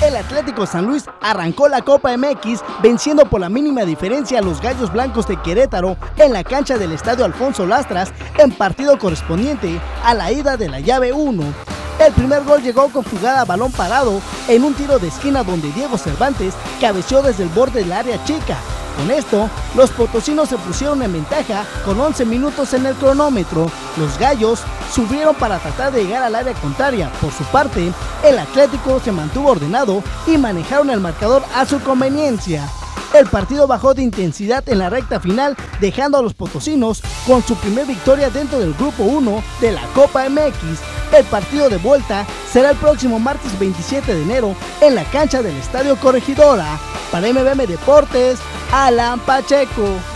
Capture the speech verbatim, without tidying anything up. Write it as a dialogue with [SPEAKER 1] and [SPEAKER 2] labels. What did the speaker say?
[SPEAKER 1] El Atlético San Luis arrancó la Copa M X venciendo por la mínima diferencia a los Gallos Blancos de Querétaro en la cancha del Estadio Alfonso Lastras en partido correspondiente a la ida de la llave uno. El primer gol llegó con jugada a balón parado en un tiro de esquina donde Diego Cervantes cabeceó desde el borde del área chica. Con esto, los potosinos se pusieron en ventaja con once minutos en el cronómetro. Los Gallos sufrieron para tratar de llegar al área contraria. Por su parte, el Atlético se mantuvo ordenado y manejaron el marcador a su conveniencia. El partido bajó de intensidad en la recta final, dejando a los potosinos con su primer victoria dentro del Grupo uno de la Copa M X. El partido de vuelta será el próximo martes veintisiete de enero en la cancha del Estadio Corregidora. Para M B M Deportes, Alan Pacheco.